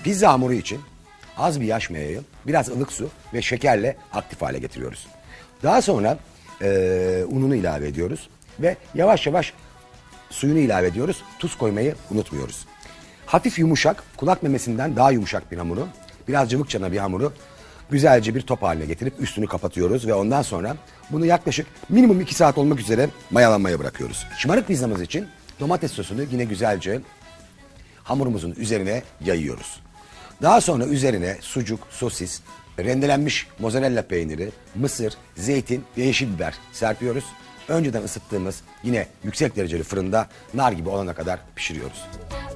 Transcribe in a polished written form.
Pizza hamuru için az bir yaş mayayı, biraz ılık su ve şekerle aktif hale getiriyoruz. Daha sonra ununu ilave ediyoruz ve yavaş yavaş suyunu ilave ediyoruz. Tuz koymayı unutmuyoruz. Hafif yumuşak, kulak memesinden daha yumuşak bir hamuru, biraz cıvıkçana bir hamuru güzelce bir top haline getirip üstünü kapatıyoruz ve ondan sonra bunu yaklaşık minimum 2 saat olmak üzere mayalanmaya bırakıyoruz. Şımarık pizzamız için domates sosunu yine güzelce hamurumuzun üzerine yayıyoruz. Daha sonra üzerine sucuk, sosis, rendelenmiş mozzarella peyniri, mısır, zeytin ve yeşil biber serpiyoruz. Önceden ısıttığımız yine yüksek dereceli fırında nar gibi olana kadar pişiriyoruz.